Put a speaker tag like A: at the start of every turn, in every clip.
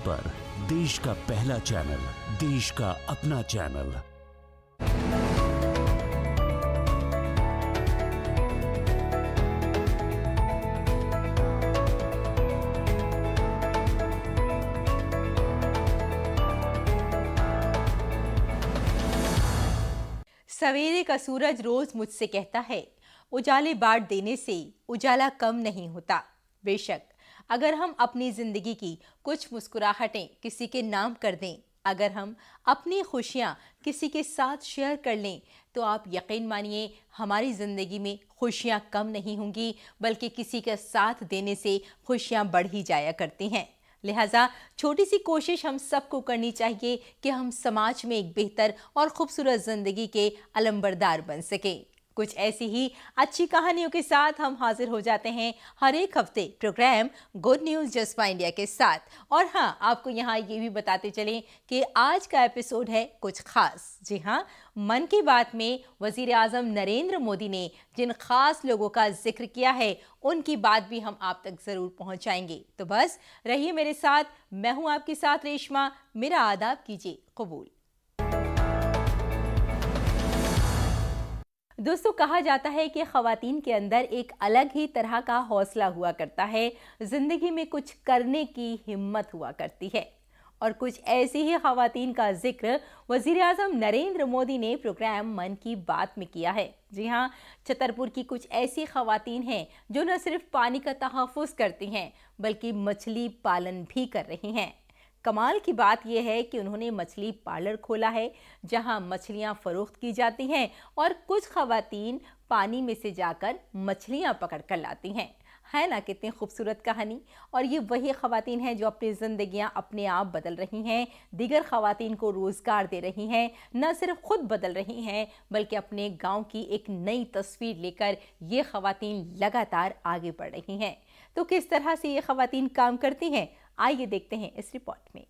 A: पर देश का पहला चैनल, देश का अपना चैनल।
B: सवेरे का सूरज रोज मुझसे कहता है, उजाले बांट देने से उजाला कम नहीं होता। बेशक अगर हम अपनी जिंदगी की कुछ मुस्कुराहटें किसी के नाम कर दें, अगर हम अपनी खुशियां किसी के साथ शेयर कर लें, तो आप यकीन मानिए हमारी ज़िंदगी में खुशियां कम नहीं होंगी, बल्कि किसी का साथ देने से खुशियां बढ़ ही जाया करती हैं। लिहाजा छोटी सी कोशिश हम सबको करनी चाहिए कि हम समाज में एक बेहतर और खूबसूरत ज़िंदगी के अलंबरदार बन सके। कुछ ऐसी ही अच्छी कहानियों के साथ हम हाजिर हो जाते हैं हर एक हफ्ते प्रोग्राम गुड न्यूज़ जज्बा इंडिया के साथ। और हाँ, आपको यहाँ ये भी बताते चलें कि आज का एपिसोड है कुछ खास। जी हाँ, मन की बात में वज़ीर आज़म नरेंद्र मोदी ने जिन खास लोगों का जिक्र किया है, उनकी बात भी हम आप तक ज़रूर पहुँचाएंगे। तो बस रहिए मेरे साथ, मैं हूँ आपके साथ रेशमा। मेरा आदाब कीजिए कबूल। दोस्तों, कहा जाता है कि ख़वातीन के अंदर एक अलग ही तरह का हौसला हुआ करता है, ज़िंदगी में कुछ करने की हिम्मत हुआ करती है। और कुछ ऐसी ही ख़वातीन का जिक्र वज़ीर आज़म नरेंद्र मोदी ने प्रोग्राम मन की बात में किया है। जी हाँ, छतरपुर की कुछ ऐसी ख़वातीन हैं जो न सिर्फ पानी का तहफ़्फ़ुज़ करती हैं, बल्कि मछली पालन भी कर रही हैं। कमाल की बात यह है कि उन्होंने मछली पार्लर खोला है, जहां मछलियां फरोख्त की जाती हैं और कुछ ख़वातीन पानी में से जाकर मछलियां पकड़ कर लाती हैं। है ना कितनी खूबसूरत कहानी। और ये वही ख़वातीन हैं जो अपनी ज़िंदगियां अपने आप बदल रही हैं, दीगर ख़वातीन को रोज़गार दे रही हैं, न सिर्फ खुद बदल रही हैं, बल्कि अपने गाँव की एक नई तस्वीर लेकर ये ख़वातीन लगातार आगे बढ़ रही हैं। तो किस तरह से ये ख़वातीन काम करती हैं, आइए देखते हैं इस रिपोर्ट में।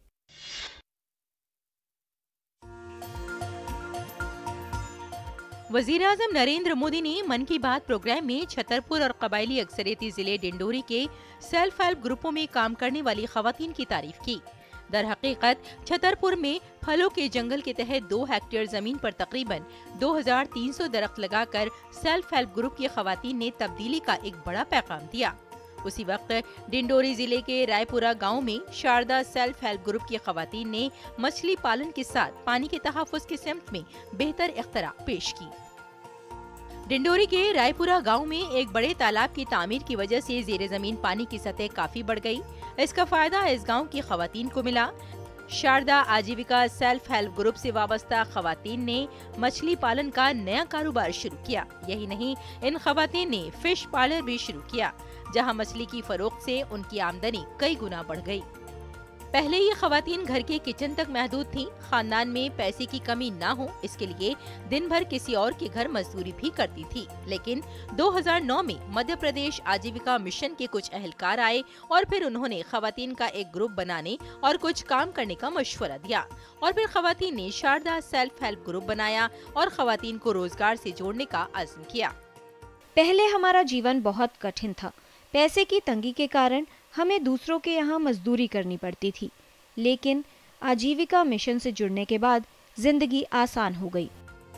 B: वज़ीर आज़म नरेंद्र मोदी ने मन की बात प्रोग्राम में छतरपुर और कबायली अक्सरियती जिले डिंडोरी के सेल्फ हेल्प ग्रुपों में काम करने वाली ख़वातीन की तारीफ की। दर हकीकत छतरपुर में फलों के जंगल के तहत 2 हेक्टेयर जमीन पर तकरीबन 2300 दरख्त लगाकर सेल्फ हेल्प ग्रुप की ख़वातीन ने तब्दीली का एक बड़ा पैगाम दिया। उसी वक्त डिंडोरी जिले के रायपुरा गांव में शारदा सेल्फ हेल्प ग्रुप की ख़वातीन ने मछली पालन के साथ पानी के तहफ़्फ़ुज़ की सिमत में बेहतर इख्तरा पेश की। डिंडोरी के रायपुरा गांव में एक बड़े तालाब की तामीर की वजह से ज़ेरे ज़मीन पानी की सतह काफी बढ़ गई। इसका फायदा इस गांव की ख़वातीन को मिला। शारदा आजीविका सेल्फ हेल्प ग्रुप से वाबस्ता ख़वातीन ने मछली पालन का नया कारोबार शुरू किया। यही नहीं, इन ख़वातीन ने फिश पार्लर भी शुरू किया, जहां मछली की फरोख्त से उनकी आमदनी कई गुना बढ़ गई। पहले ये ख़वातीन घर के किचन तक महदूद थीं। खानदान में पैसे की कमी ना हो, इसके लिए दिन भर किसी और के घर मजदूरी भी करती थी। लेकिन 2009 में मध्य प्रदेश आजीविका मिशन के कुछ अहलकार आए और फिर उन्होंने ख़वातीन का एक ग्रुप बनाने और कुछ काम करने का मशवरा दिया। और फिर ख़वातीन ने शारदा सेल्फ हेल्प ग्रुप बनाया और ख़वातीन को रोजगार से जोड़ने का अज़्म किया।
C: पहले हमारा जीवन बहुत कठिन था। पैसे की तंगी के कारण हमें दूसरों के यहाँ मजदूरी करनी पड़ती थी, लेकिन आजीविका मिशन से जुड़ने के बाद जिंदगी आसान हो गई।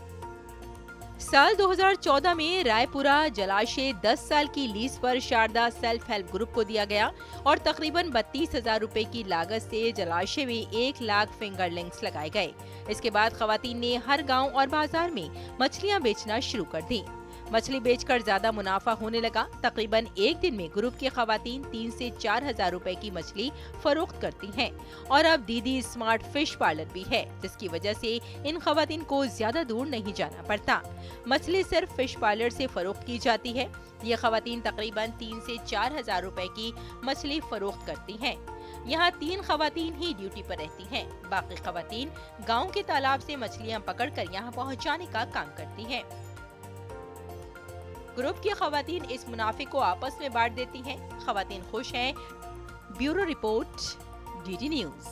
B: साल 2014 में रायपुरा जलाशय 10 साल की लीज पर शारदा सेल्फ हेल्प ग्रुप को दिया गया और तकरीबन 32,000 रुपए की लागत से जलाशय में 1 लाख फिंगरलिंग्स लगाए गए। इसके बाद ख़वातीन ने हर गांव और बाजार में मछलियां बेचना शुरू कर दी। मछली बेचकर ज्यादा मुनाफा होने लगा। तकरीबन एक दिन में ग्रुप की ख़वातीन 3 से 4 हजार रुपए की मछली फरोख्त करती हैं। और अब दीदी स्मार्ट फिश पार्लर भी है, जिसकी वजह से इन ख़वातीन को ज्यादा दूर नहीं जाना पड़ता। मछली सिर्फ फिश पार्लर से फरोख्त की जाती है। ये ख़वातीन तकरीबन 3 से 4 हजार रुपए की मछली फरोख्त करती हैं। यहाँ 3 ख़वातीन ही ड्यूटी पर रहती हैं। बाकी ख़वातीन गाँव के तालाब से मछलियाँ पकड़कर यहाँ पहुँचाने का काम करती हैं। ग्रुप की ख़वातीन इस मुनाफे को आपस में बांट देती हैं। ख़वातीन खुश हैं। Bureau report, DD news.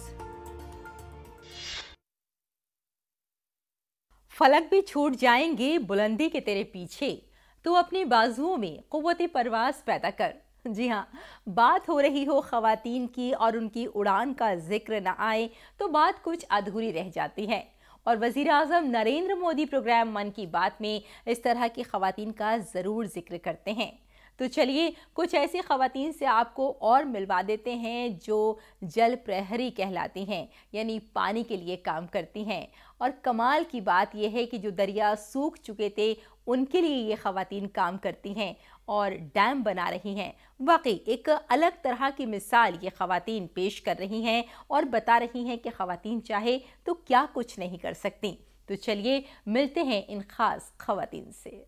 B: फलक भी छूट जाएंगे बुलंदी के तेरे पीछे, तो अपनी बाजुओं में कुव्वत परवाज पैदा कर। जी हाँ, बात हो रही हो खवातीन की और उनकी उड़ान का जिक्र न आए तो बात कुछ अधूरी रह जाती है। और वज़ीर आज़म नरेंद्र मोदी प्रोग्राम मन की बात में इस तरह की खवातीन का ज़रूर जिक्र करते हैं। तो चलिए कुछ ऐसी खवातीन से आपको और मिलवा देते हैं जो जल प्रहरी कहलाती हैं, यानी पानी के लिए काम करती हैं। और कमाल की बात यह है कि जो दरिया सूख चुके थे उनके लिए ये खवातीन काम करती हैं और डैम बना रही हैं। वाकई एक अलग तरह की मिसाल ये खवातीन पेश कर रही हैं और बता रही हैं कि खवातीन चाहे तो क्या कुछ नहीं कर सकती। तो चलिए मिलते हैं इन खास खवातीन से।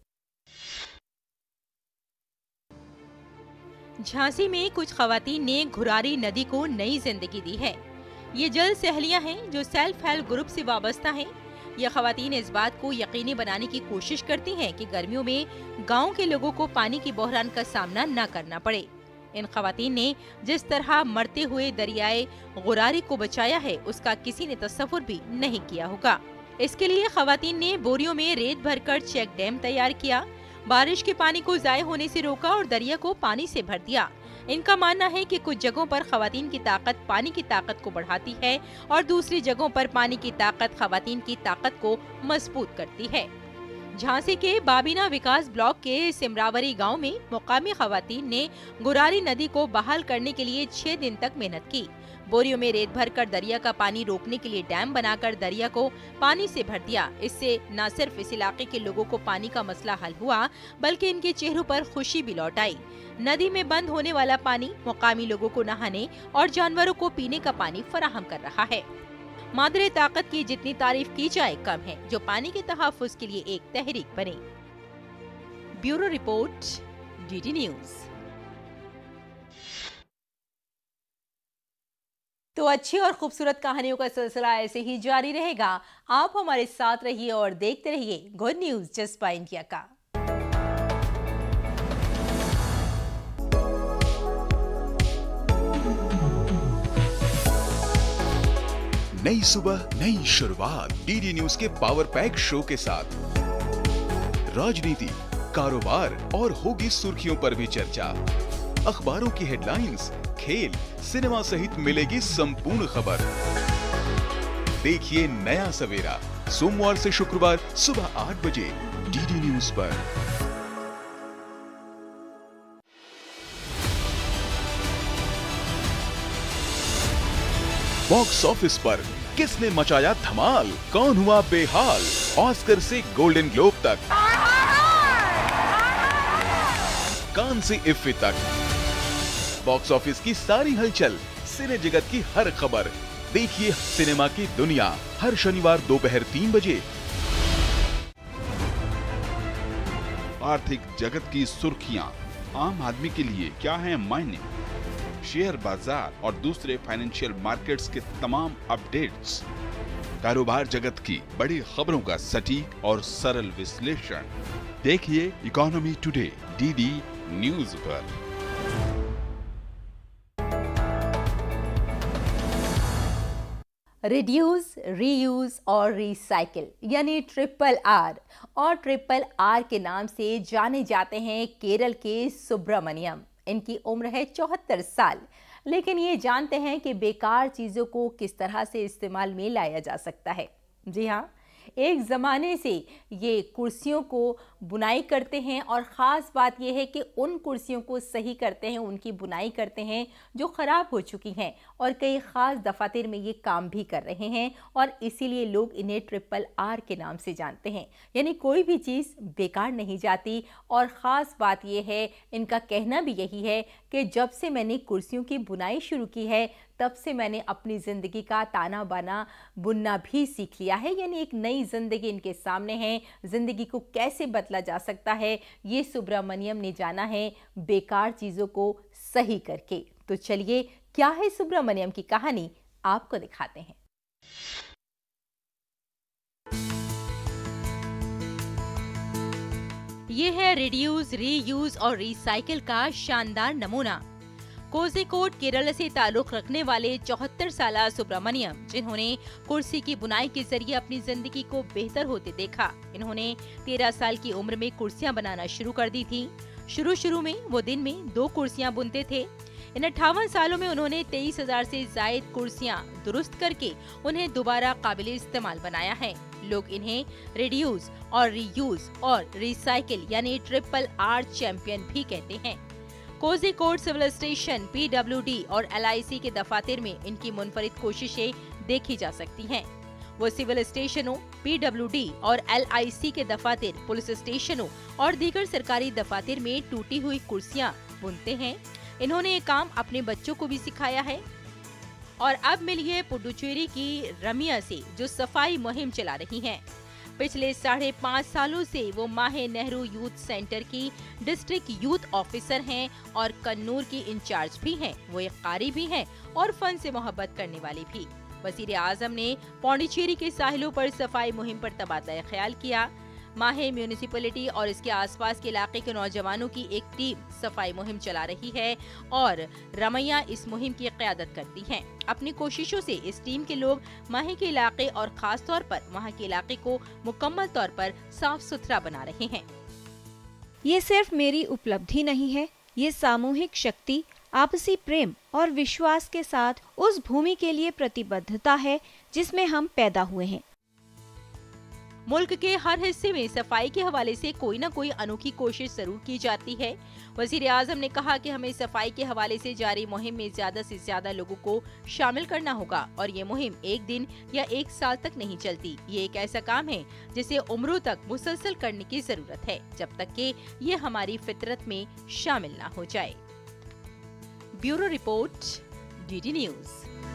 B: झांसी में कुछ खवातीन ने घुरारी नदी को नई जिंदगी दी है। ये जल सहेलियां हैं जो सेल्फ हेल्प ग्रुप से वाबस्ता हैं। ये खवातीन इस बात को यकीनी बनाने की कोशिश करती हैं कि गर्मियों में गांव के लोगों को पानी की बहरान का सामना न करना पड़े। इन खवातीन ने जिस तरह मरते हुए दरियाए गुरारी को बचाया है उसका किसी ने तस्वुर भी नहीं किया होगा। इसके लिए खवातीन ने बोरियों में रेत भरकर चेक डैम तैयार किया, बारिश के पानी को ज़ाय होने से रोका और दरिया को पानी से भर दिया। इनका मानना है कि कुछ जगहों पर खवातीन की ताकत पानी की ताकत को बढ़ाती है और दूसरी जगहों पर पानी की ताकत खवातीन की ताकत को मजबूत करती है। झांसी के बाबीना विकास ब्लॉक के सिमरावरी गांव में मुकामी खवातीन ने गुरारी नदी को बहाल करने के लिए 6 दिन तक मेहनत की। बोरियों में रेत भरकर दरिया का पानी रोकने के लिए डैम बनाकर दरिया को पानी से भर दिया। इससे न सिर्फ इस इलाके के लोगों को पानी का मसला हल हुआ बल्कि इनके चेहरों पर खुशी भी लौट आई। नदी में बंद होने वाला पानी मुकामी लोगों को नहाने और जानवरों को पीने का पानी फराहम कर रहा है। मादरे ताकत की जितनी तारीफ की जाए कम है, जो पानी के तहफ्फुज के लिए एक तहरीक बने। Bureau report, DD news. तो अच्छी और खूबसूरत कहानियों का सिलसिला ऐसे ही जारी रहेगा। आप हमारे साथ रहिए और देखते रहिए गुड न्यूज जज्बा इंडिया का।
D: नई सुबह नई शुरुआत डीडी न्यूज के पावर पैक शो के साथ राजनीति, कारोबार और होगी सुर्खियों पर भी चर्चा। अखबारों की हेडलाइंस, खेल, सिनेमा सहित मिलेगी संपूर्ण खबर। देखिए नया सवेरा सोमवार से शुक्रवार सुबह 8 बजे डीडी न्यूज पर। बॉक्स ऑफिस पर किसने मचाया धमाल, कौन हुआ बेहाल, ऑस्कर से गोल्डन ग्लोब तक, कान से इफ्फी तक, बॉक्स ऑफिस की सारी हलचल, सिने जगत की हर खबर। देखिए सिनेमा की दुनिया हर शनिवार दोपहर 3 बजे।
E: आर्थिक जगत की सुर्खियां, आम आदमी के लिए क्या है मायने, शेयर बाजार और दूसरे फाइनेंशियल मार्केट्स के तमाम अपडेट्स, कारोबार जगत की बड़ी खबरों का सटीक और सरल विश्लेषण। देखिए इकोनॉमी टुडे डीडी न्यूज पर।
B: रिड्यूस, रीयूज और रिसाइकिल यानी RRR और RRR के नाम से जाने जाते हैं केरल के सुब्रमण्यम। इनकी उम्र है 74 साल, लेकिन ये जानते हैं कि बेकार चीज़ों को किस तरह से इस्तेमाल में लाया जा सकता है। जी हाँ, एक ज़माने से ये कुर्सियों को बुनाई करते हैं और ख़ास बात यह है कि उन कुर्सियों को सही करते हैं, उनकी बुनाई करते हैं जो ख़राब हो चुकी हैं और कई ख़ास दफातर में ये काम भी कर रहे हैं और इसीलिए लोग इन्हें RRR के नाम से जानते हैं। यानी कोई भी चीज़ बेकार नहीं जाती। और ख़ास बात यह है, इनका कहना भी यही है कि जब से मैंने कुर्सियों की बुनाई शुरू की है तब से मैंने अपनी ज़िंदगी का ताना बाना बुनना भी सीख लिया है। यानी एक नई ज़िंदगी इनके सामने है। ज़िंदगी को कैसे बदला जा सकता है ये सुब्रमण्यम ने जाना है बेकार चीज़ों को सही करके। तो चलिए क्या है सुब्रमण्यम की कहानी, आपको दिखाते हैं। ये है रिड्यूस, रीयूज और रिसाइकिल का शानदार नमूना। कोझिकोड केरल से ताल्लुक रखने वाले 74 साला सुब्रमण्यम, जिन्होंने कुर्सी की बुनाई के जरिए अपनी जिंदगी को बेहतर होते देखा। इन्होंने 13 साल की उम्र में कुर्सियां बनाना शुरू कर दी थी। शुरू में वो दिन में 2 कुर्सियां बुनते थे। इन 58 सालों में उन्होंने 23,000 से जायद कुर्सियां दुरुस्त करके उन्हें दोबारा काबिल इस्तेमाल बनाया है। लोग इन्हें रिड्यूस और रीयूज और रिसाइकिल यानी ट्रिपल R चैंपियन भी कहते हैं। कोझिकोड सिविल स्टेशन, PWD और LIC के दफातर में इनकी मुनफरिद कोशिशें देखी जा सकती हैं। वो सिविल स्टेशनों, PWD और LIC के दफातर, पुलिस स्टेशनों और दीगर सरकारी दफातर में टूटी हुई कुर्सियां बुनते हैं। इन्होंने ये काम अपने बच्चों को भी सिखाया है। और अब मिलिए पुडुचेरी की रमिया से, जो सफाई मुहिम चला रही हैं। पिछले 5.5 सालों से वो माहे नेहरू यूथ सेंटर की डिस्ट्रिक्ट यूथ ऑफिसर हैं और कन्नूर की इंचार्ज भी हैं। वो एक कारी भी हैं और फन से मोहब्बत करने वाली भी। वजीर आजम ने पौंडीचेरी के साहिलों पर सफाई मुहिम पर तबादला ख्याल किया। माहे म्यूनिसिपैलिटी और इसके आसपास के इलाके के नौजवानों की एक टीम सफाई मुहिम चला रही है और रमैया इस मुहिम की क़यादत करती हैं। अपनी कोशिशों से इस टीम के लोग माहे के इलाके और खास तौर पर वहां के इलाके को मुकम्मल तौर पर साफ सुथरा बना रहे हैं।
C: ये सिर्फ मेरी उपलब्धि नहीं है, ये सामूहिक शक्ति, आपसी प्रेम और विश्वास के साथ उस भूमि के लिए प्रतिबद्धता है जिसमें हम पैदा हुए हैं।
B: मुल्क के हर हिस्से में सफाई के हवाले से कोई न कोई अनोखी कोशिश जरूर की जाती है। वजीर आजम ने कहा कि हमें सफाई के हवाले से जारी मुहिम में ज्यादा से ज्यादा लोगों को शामिल करना होगा और ये मुहिम एक दिन या 1 साल तक नहीं चलती। ये एक ऐसा काम है जिसे उम्रों तक मुसलसल करने की जरूरत है, जब तक कि ये हमारी फितरत में शामिल ना हो जाए। Bureau report, DD news.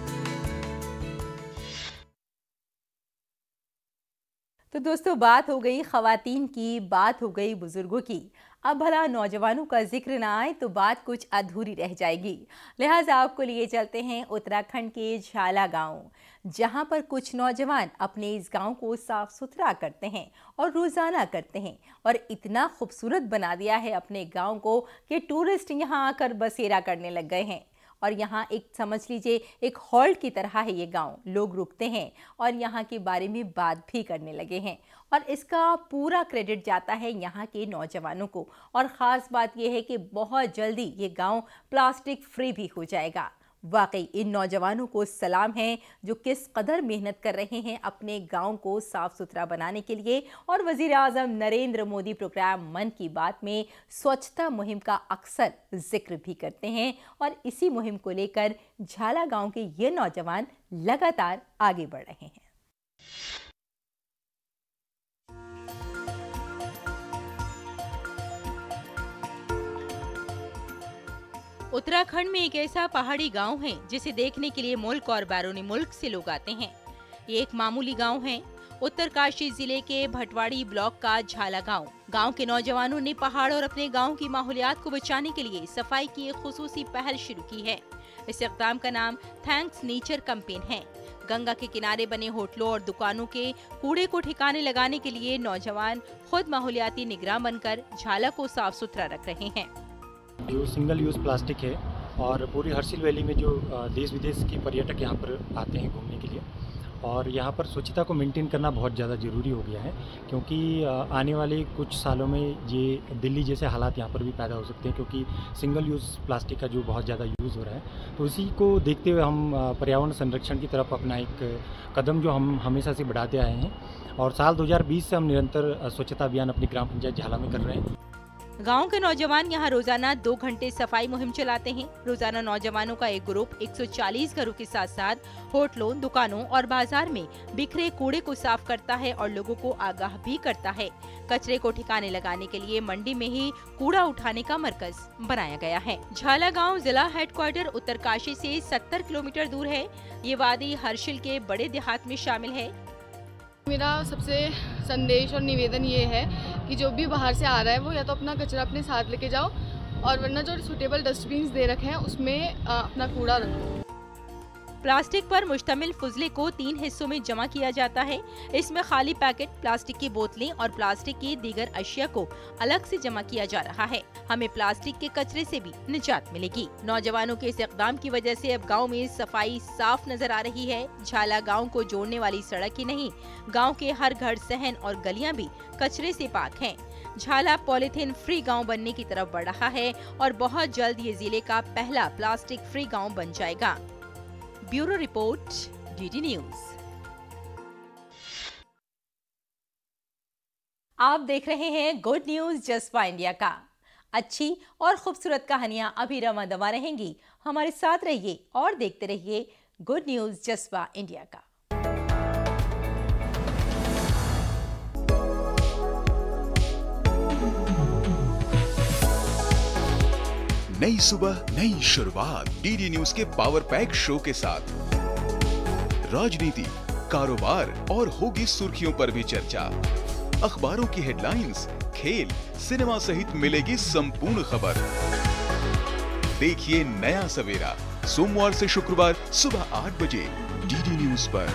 B: तो दोस्तों, बात हो गई खवातीन की, बात हो गई बुजुर्गों की। अब भला नौजवानों का जिक्र ना आए तो बात कुछ अधूरी रह जाएगी। लिहाजा आपको लिए चलते हैं उत्तराखंड के झाला गांव, जहां पर कुछ नौजवान अपने इस गांव को साफ सुथरा करते हैं और रोजाना करते हैं और इतना खूबसूरत बना दिया है अपने गांव को कि टूरिस्ट यहां आकर बसेरा करने लग गए हैं। और यहाँ एक समझ लीजिए एक हॉल्ट की तरह है ये गांव। लोग रुकते हैं और यहाँ के बारे में बात भी करने लगे हैं और इसका पूरा क्रेडिट जाता है यहाँ के नौजवानों को। और ख़ास बात यह है कि बहुत जल्दी ये गांव प्लास्टिक फ्री भी हो जाएगा। वाकई इन नौजवानों को सलाम है जो किस कदर मेहनत कर रहे हैं अपने गांव को साफ सुथरा बनाने के लिए। और वजीर आजम नरेंद्र मोदी प्रोग्राम मन की बात में स्वच्छता मुहिम का अक्सर जिक्र भी करते हैं और इसी मुहिम को लेकर झाला गांव के ये नौजवान लगातार आगे बढ़ रहे हैं। उत्तराखंड में एक ऐसा पहाड़ी गांव है जिसे देखने के लिए मुल्क और बैरूनी मुल्क से लोग आते हैं। ये एक मामूली गांव है, उत्तरकाशी जिले के भटवाड़ी ब्लॉक का झाला गांव। गांव के नौजवानों ने पहाड़ और अपने गांव की माहौलियात को बचाने के लिए सफाई की एक खुसूसी पहल शुरू की है। इस इक़दाम का नाम थैंक्स नेचर कैंपेन है। गंगा के किनारे बने होटलों और दुकानों के कूड़े को ठिकाने लगाने के लिए नौजवान खुद माहौलियाती निगरान बनकर झाला को साफ सुथरा रख रहे हैं।
F: जो सिंगल यूज़ प्लास्टिक है और पूरी हर्सिल वैली में जो देश विदेश के पर्यटक यहाँ पर आते हैं घूमने के लिए, और यहाँ पर स्वच्छता को मेंटेन करना बहुत ज़्यादा ज़रूरी हो गया है, क्योंकि आने वाले कुछ सालों में ये दिल्ली जैसे हालात यहाँ पर भी पैदा हो सकते हैं, क्योंकि सिंगल यूज़ प्लास्टिक का जो बहुत ज़्यादा यूज़ हो रहा है। तो इसी को देखते हुए हम पर्यावरण संरक्षण की तरफ अपना एक कदम जो हम हमेशा से बढ़ाते आए हैं और साल 2020 से हम निरंतर स्वच्छता अभियान अपनी ग्राम पंचायत झाला में कर रहे हैं।
B: गांव के नौजवान यहां रोजाना 2 घंटे सफाई मुहिम चलाते हैं। रोजाना नौजवानों का एक ग्रुप 140 घरों के साथ साथ होटलों, दुकानों और बाजार में बिखरे कूड़े को साफ करता है और लोगों को आगाह भी करता है। कचरे को ठिकाने लगाने के लिए मंडी में ही कूड़ा उठाने का मरकज बनाया गया है। झाला गाँव जिला हेडक्वार्टर उत्तरकाशी से 70 किलोमीटर दूर है। ये वादी हर्षिल के बड़े देहात में शामिल है।
G: मेरा सबसे संदेश और निवेदन ये है कि जो भी बाहर से आ रहा है वो या तो अपना कचरा अपने साथ लेके जाओ और वरना जो सूटेबल डस्टबिन दे रखे हैं उसमें अपना कूड़ा रखो।
B: प्लास्टिक पर मुश्तमिल फुजले को 3 हिस्सों में जमा किया जाता है। इसमें खाली पैकेट, प्लास्टिक की बोतलें और प्लास्टिक की दीगर अशिया को अलग से जमा किया जा रहा है। हमें प्लास्टिक के कचरे से भी निजात मिलेगी। नौजवानों के इस इक़दाम की वजह से अब गांव में सफाई साफ नजर आ रही है। झाला गांव को जोड़ने वाली सड़क ही नहीं, गांव के हर घर, सहन और गलियां भी कचरे से पाक हैं। झाला पॉलिथीन फ्री गांव बनने की तरफ बढ़ रहा है और बहुत जल्द ये जिले का पहला प्लास्टिक फ्री गांव बन जाएगा। Bureau report, DD news. आप देख रहे हैं गुड न्यूज जज्बा इंडिया का। अच्छी और खूबसूरत कहानियां अभी रवां-दवां रहेंगी। हमारे साथ रहिए और देखते रहिए गुड न्यूज जज्बा इंडिया का।
D: नई सुबह नई शुरुआत डीडी न्यूज के पावर पैक शो के साथ राजनीति, कारोबार और होगी सुर्खियों पर भी चर्चा। अखबारों की हेडलाइंस, खेल, सिनेमा सहित मिलेगी संपूर्ण खबर। देखिए नया सवेरा सोमवार से शुक्रवार सुबह 8 बजे डीडी न्यूज पर।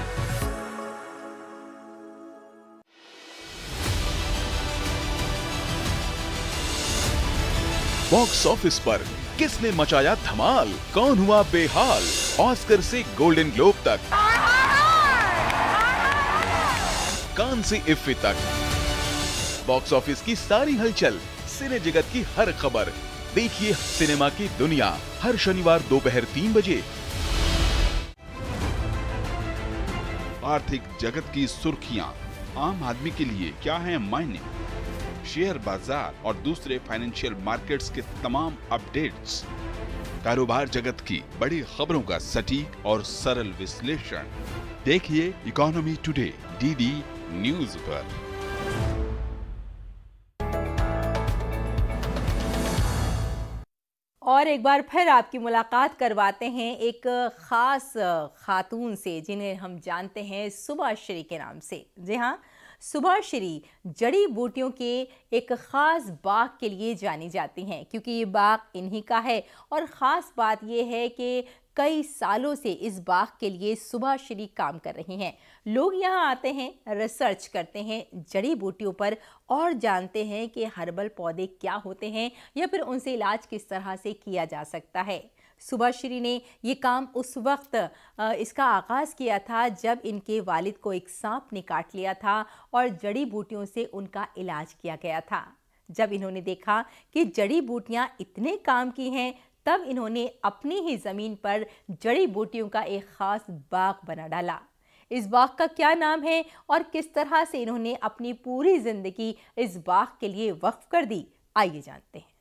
D: बॉक्स ऑफिस पर किसने मचाया धमाल, कौन हुआ बेहाल, ऑस्कर से गोल्डन ग्लोब तक, कान से इफ्फी तक, बॉक्स ऑफिस की सारी हलचल, सिने जगत की हर खबर। देखिए सिनेमा की दुनिया हर शनिवार दोपहर 3 बजे।
E: आर्थिक जगत की सुर्खियां, आम आदमी के लिए क्या है मायने, शेयर बाजार और दूसरे फाइनेंशियल मार्केट्स के तमाम अपडेट्स, कारोबार जगत की बड़ी खबरों का सटीक और सरल विश्लेषण। देखिए इकोनॉमी टुडे डीडी न्यूज पर।
B: और एक बार फिर आपकी मुलाकात करवाते हैं एक खास खातून से जिन्हें हम जानते हैं सुभाश्री के नाम से। जी हाँ, सुभाश्री जड़ी बूटियों के एक ख़ास बाग के लिए जानी जाती हैं क्योंकि ये बाग इन्हीं का है। और ख़ास बात ये है कि कई सालों से इस बाग के लिए सुभाश्री काम कर रही हैं। लोग यहाँ आते हैं, रिसर्च करते हैं जड़ी बूटियों पर और जानते हैं कि हर्बल पौधे क्या होते हैं या फिर उनसे इलाज किस तरह से किया जा सकता है। सुभाश्री ने ये काम उस वक्त इसका आगाज़ किया था जब इनके वालिद को एक सांप ने काट लिया था और जड़ी बूटियों से उनका इलाज किया गया था। जब इन्होंने देखा कि जड़ी बूटियां इतने काम की हैं, तब इन्होंने अपनी ही ज़मीन पर जड़ी बूटियों का एक ख़ास बाग बना डाला। इस बाग का क्या नाम है और किस तरह से इन्होंने अपनी पूरी ज़िंदगी इस बाग के लिए वक्फ कर दी, आइए जानते हैं।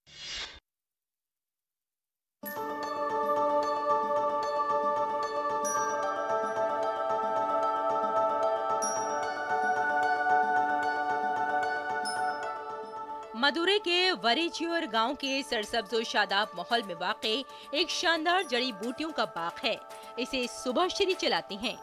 B: मदुरै के वरीच्योर गांव के सरसब्ज और शादाब माहौल में वाक़े एक शानदार जड़ी बूटियों का बाग है। इसे सुभाश्री चलाती हैं।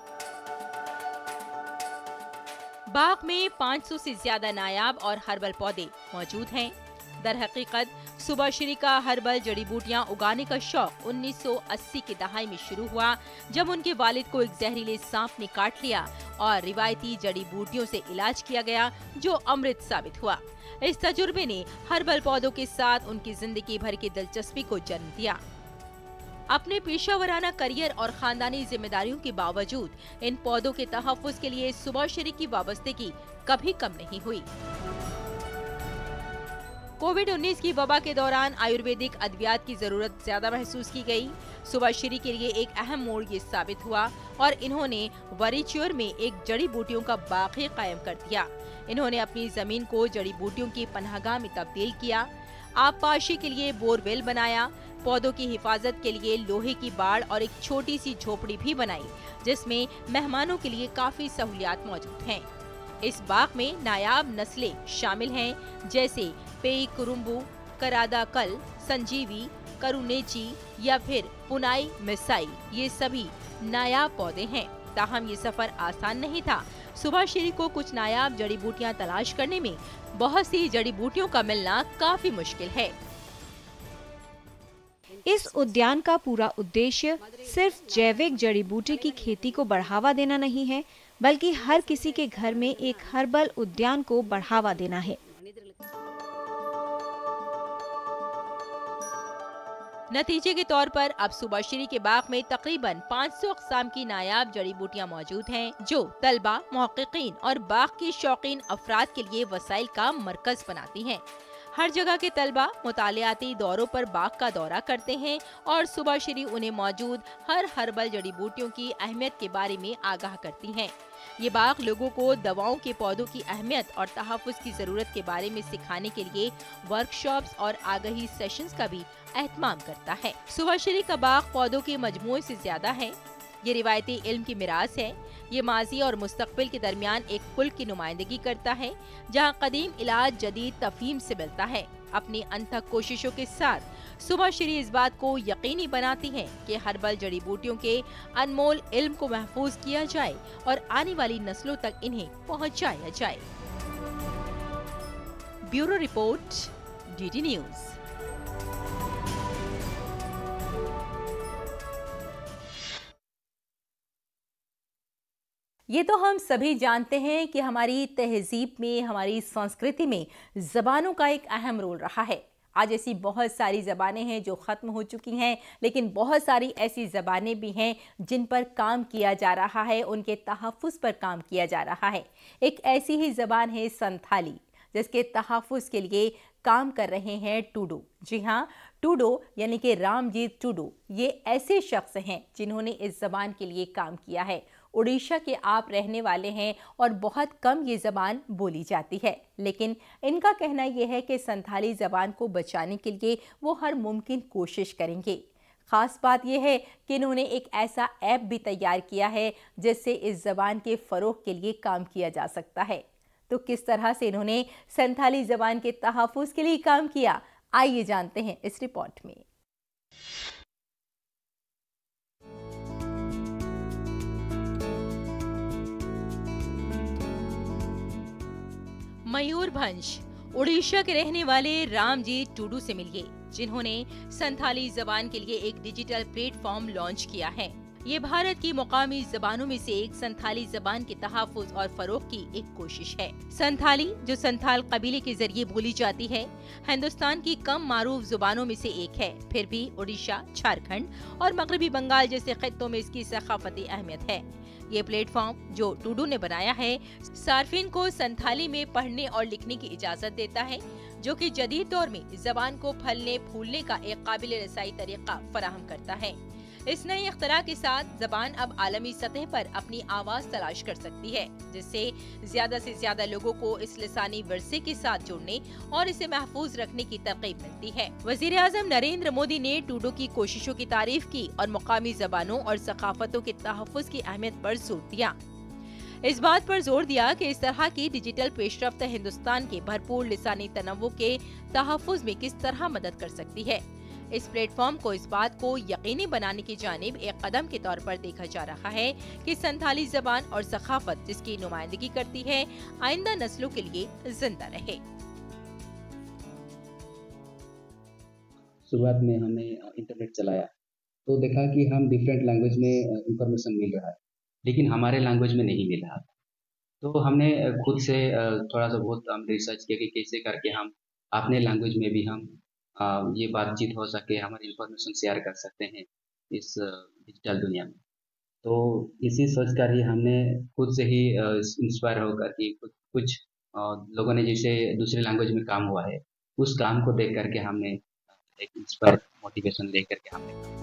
B: बाग में 500 से ज्यादा नायाब और हर्बल पौधे मौजूद हैं। दर हकीकत सुभाश्री का हर्बल जड़ी बूटियां उगाने का शौक 1980 की दहाई में शुरू हुआ जब उनके वालिद को एक जहरीले सांप ने काट लिया और रिवायती जड़ी बूटियों से इलाज किया गया जो अमृत साबित हुआ। इस तजुर्बे ने हर्बल पौधों के साथ उनकी जिंदगी भर की दिलचस्पी को जन्म दिया। अपने पेशावराना करियर और खानदानी जिम्मेदारियों के बावजूद इन पौधों के तहफ्फुज के लिए सुभाश्री की वाबस्तगी कभी कम नहीं हुई। कोविड-19 की वबा के दौरान आयुर्वेदिक अद्वियात की जरूरत ज्यादा महसूस की गई। सुभाश्री के लिए एक अहम मोड़ ये साबित हुआ और इन्होंने वरीच्योर में एक जड़ी बूटियों का बाग ही कायम कर दिया। इन्होंने अपनी जमीन को जड़ी बूटियों की पनाहगाह में तब्दील किया, आबपाशी के लिए बोरवेल बनाया, पौधों की हिफाजत के लिए लोहे की बाड़ और एक छोटी सी झोपड़ी भी बनाई जिसमें मेहमानों के लिए काफी सहूलियात मौजूद हैं। इस बाग में नायाब नस्लें शामिल हैं जैसे पेई कुरुम्बू, करादा कल, संजीवी, करुनेची या फिर पुनाई मिसाई। ये सभी नायाब पौधे हैं। ताहम ये सफर आसान नहीं था। सुभाश्री को कुछ नायाब जड़ी बूटियां तलाश करने में बहुत सी जड़ी बूटियों का मिलना काफी मुश्किल है।
C: इस उद्यान का पूरा उद्देश्य सिर्फ जैविक जड़ी बूटी की खेती को बढ़ावा देना नहीं है, बल्कि हर किसी के घर में एक हर्बल उद्यान को बढ़ावा देना है।
B: नतीजे के तौर पर अब सुभाश्री के बाग में तकरीबन 500 अक़साम की नायाब जड़ी बूटियां मौजूद हैं, जो तलबा, मुहक्किकीन और बाग के शौकीन अफराद के लिए वसाइल का मरकज बनाती हैं। हर जगह के तलबा मुतालियाती दौरों पर बाग का दौरा करते हैं और सुभाश्री उन्हें मौजूद हर हर्बल जड़ी बूटियों की अहमियत के बारे में आगाह करती हैं। ये बाग लोगों को दवाओं के पौधों की अहमियत और तहफ़्फ़ुज़ की ज़रूरत के बारे में सिखाने के लिए वर्कशॉप्स और आगाही सेशंस का भी एहतमाम करता है। सुभाश्री का बाग पौधों के मजमूए से ज्यादा है। ये रिवायती इल्म की मिरास है। ये माजी और मुस्तकबिल के दरमियान एक पुल की नुमाइंदगी करता है, जहाँ कदीम इलाज जदीद तफहीम से मिलता है। अपनी अनथक कोशिशों के साथ सुभाश्री इस बात को यकीनी बनाती है कि हर्बल जड़ी बूटियों के अनमोल इल्म को महफूज किया जाए और आने वाली नस्लों तक इन्हें पहुँचाया जाए। Bureau report, DD news. ये तो हम सभी जानते हैं कि हमारी तहजीब में, हमारी संस्कृति में ज़बानों का एक अहम रोल रहा है। आज ऐसी बहुत सारी ज़बानें हैं जो ख़त्म हो चुकी हैं, लेकिन बहुत सारी ऐसी ज़बानें भी हैं जिन पर काम किया जा रहा है, उनके तहफ़्फ़ुज़ पर काम किया जा रहा है। एक ऐसी ही ज़बान है संथाली, जिसके तहफ़्फ़ुज़ के लिए काम कर रहे हैं टूडू। जी हाँ, टूडू यानी कि रामजीत टूडू ये ऐसे शख्स हैं जिन्होंने इस ज़बान के लिए काम किया है। उड़ीसा के आप रहने वाले हैं और बहुत कम ये ज़बान बोली जाती है, लेकिन इनका कहना यह है कि संथाली ज़बान को बचाने के लिए वो हर मुमकिन कोशिश करेंगे। ख़ास बात यह है कि इन्होंने एक ऐसा ऐप भी तैयार किया है जिससे इस ज़बान के फ़रोग़ के लिए काम किया जा सकता है। तो किस तरह से इन्होंने संथाली ज़बान के तहफ़्फ़ुज़ के लिए काम किया, आइए जानते हैं इस रिपोर्ट में। मयूरभंज उड़ीसा के रहने वाले रामजीत टूडू से मिलिए, जिन्होंने संथाली ज़बान के लिए एक डिजिटल प्लेटफॉर्म लॉन्च किया है। ये भारत की मुकामी ज़बानों में से एक संथाली ज़बान के तहफ़्फ़ुज़ और फ़रोग़ की एक कोशिश है। संथाली, जो संथाल कबीले के जरिए बोली जाती है, हिंदुस्तान की कम मारूफ ज़ुबानों में से एक है। फिर भी उड़ीसा, झारखंड और मगरबी बंगाल जैसे खित्तों में इसकी सक़ाफ़ती अहमियत है। ये प्लेटफॉर्म जो टूडू ने बनाया है, सार्फिन को संथाली में पढ़ने और लिखने की इजाज़त देता है, जो कि जदीद दौर में ज़बान को फलने फूलने का एक काबिल रसाई तरीका फराहम करता है। इस नए इख्तरा के साथ ज़बान अब आलमी सतह पर अपनी आवाज़ तलाश कर सकती है, जिससे ज़्यादा से ज़्यादा लोगों को इस लिसानी विरसे के साथ जुड़ने और इसे महफूज रखने की तरकीब मिलती है। वज़ीर आज़म नरेंद्र मोदी ने टूडू की कोशिशों की तारीफ की और मुकामी ज़बानों और सकाफतों के तहफ़्फ़ुज़ की अहमियत पर जोर दिया। इस बात पर जोर दिया कि इस तरह की डिजिटल पेशरफ्त हिंदुस्तान के भरपूर लिसानी तनव्वु के तहफ़्फ़ुज़ में किस तरह मदद कर सकती है। इस प्लेटफॉर्म को इस बात को यकीनी बनाने की जानिब एक कदम के तौर पर देखा जा रहा है कि संथाली ज़बान और सखाफत जिसकी नुमाइंदगी करती है, आइंदा नस्लों के लिए जिंदा रहे।
H: शुरुआत में हमने इंटरनेट चलाया तो देखा कि हम डिफरेंट लैंग्वेज में इंफॉर्मेशन मिल रहा है, लेकिन हमारे लैंग्वेज में नहीं मिल रहा था। तो हमने खुद से थोड़ा सा बहुत हम रिसर्च किया कि कैसे करके हम अपने लैंग्वेज में भी हम ये बातचीत हो सके, हमारी इंफॉर्मेशन शेयर कर सकते हैं इस डिजिटल दुनिया में। तो इसी सोच कर ही हमने खुद से ही इंस्पायर होकर कि कुछ लोगों ने जैसे दूसरे लैंग्वेज में काम हुआ है, उस काम को देख करके हमने एक इंस्पायर मोटिवेशन लेकर के हमने।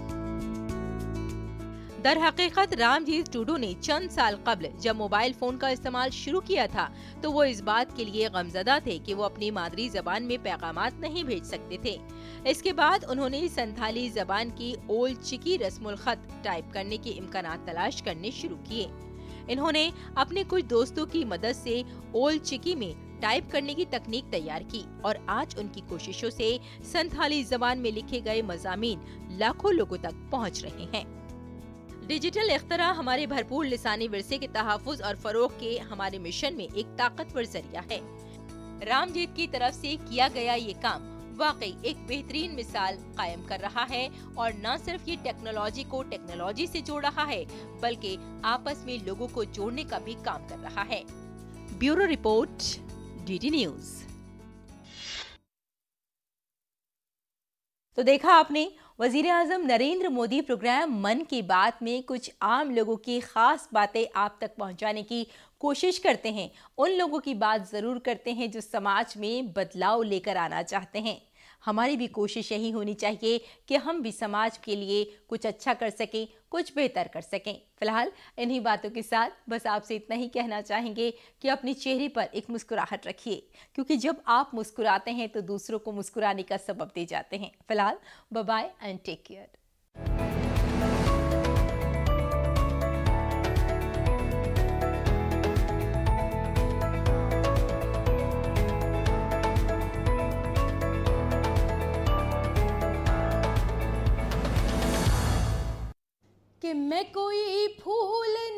B: दर हकीकत रामजीत टूडू ने चंद साल कबल जब मोबाइल फोन का इस्तेमाल शुरू किया था तो वो इस बात के लिए गमज़दा थे कि वो अपनी मादरी जबान में पैगामात नहीं भेज सकते थे। इसके बाद उन्होंने संथाली जबान की ओल चिकी रस्मुल खत टाइप करने के इम्कानात तलाश करने शुरू किए। इन्होंने अपने कुछ दोस्तों की मदद से ओल चिकी में टाइप करने की तकनीक तैयार की और आज उनकी कोशिशों से संथाली जबान में लिखे गए मज़ामीन लाखों लोगों तक पहुँच रहे हैं। डिजिटल इख्तरा हमारे भरपूर लिसानी विरसे के तहफ़्फ़ुज़ और फ़रोग़ के हमारे मिशन में एक ताकतवर जरिया है। रामजीत की तरफ से किया गया ये काम वाकई एक बेहतरीन मिसाल कायम कर रहा है और न सिर्फ ये टेक्नोलॉजी को टेक्नोलॉजी से जोड़ रहा है, बल्कि आपस में लोगों को जोड़ने का भी काम कर रहा है। Bureau report, DD news. तो देखा आपने, वजीर आजम नरेंद्र मोदी प्रोग्राम मन की बात में कुछ आम लोगों की खास बातें आप तक पहुंचाने की कोशिश करते हैं। उन लोगों की बात जरूर करते हैं जो समाज में बदलाव लेकर आना चाहते हैं। हमारी भी कोशिश यही होनी चाहिए कि हम भी समाज के लिए कुछ अच्छा कर सकें, कुछ बेहतर कर सकें। फिलहाल इन्हीं बातों के साथ बस आपसे इतना ही कहना चाहेंगे कि अपने चेहरे पर एक मुस्कुराहट रखिए, क्योंकि जब आप मुस्कुराते हैं तो दूसरों को मुस्कुराने का सबब दे जाते हैं। फिलहाल bye bye and take care. कि मैं कोई फूल